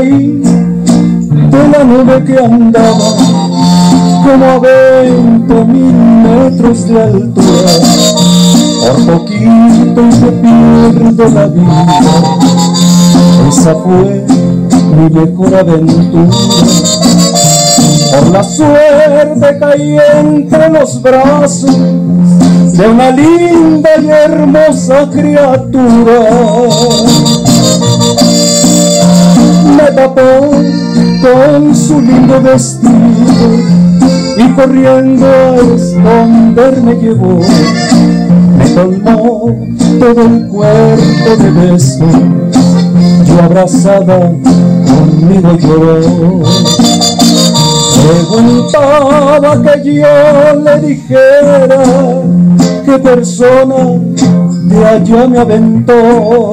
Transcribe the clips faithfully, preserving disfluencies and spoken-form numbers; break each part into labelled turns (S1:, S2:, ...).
S1: caí de la nube que andaba como a veinte mil metros de altura. Por poquito y me pierdo la vida. Esa fue mi mejor aventura. Por la suerte caí entre los brazos de una linda y hermosa criatura. Me tapó con su lindo vestido y corriendo a esconder me llevó. Me colmó todo el cuerpo de besos, yo abrazada conmigo lloró. Preguntaba que yo le dijera qué persona de allá me aventó.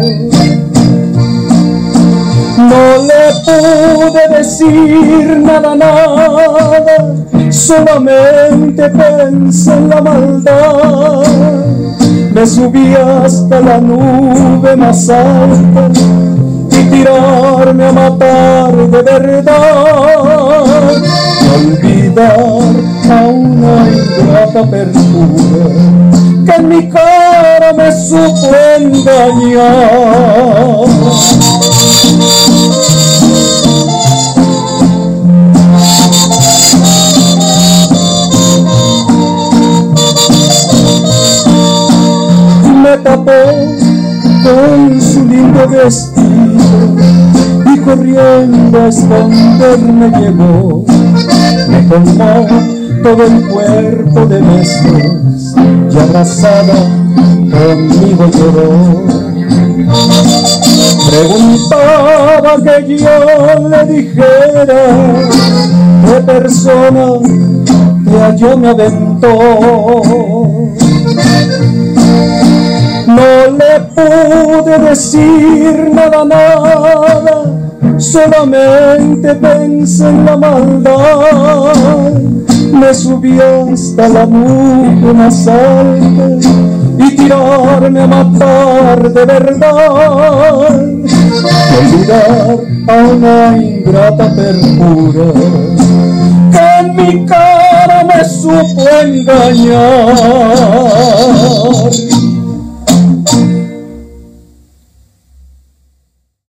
S1: No le pude decir nada, nada, solamente pensé en la maldad. Me subí hasta la nube más alta y tirarme a matar de verdad. Y olvidar a una ingrata persona que en mi cara me supo engañar. Me tapó con su lindo vestido y corriendo a esconderme llevó. Me colmó todo el cuerpo de besos y abrazada conmigo lloró. Preguntaba que yo le dijera qué persona de allá me aventó. No le pude decir nada, nada, solamente pensé en la maldad. Me subí hasta la nube más alta y tirarme a matar de verdad. Y olvidar a una ingrata perjura que en mi cara me supo engañar.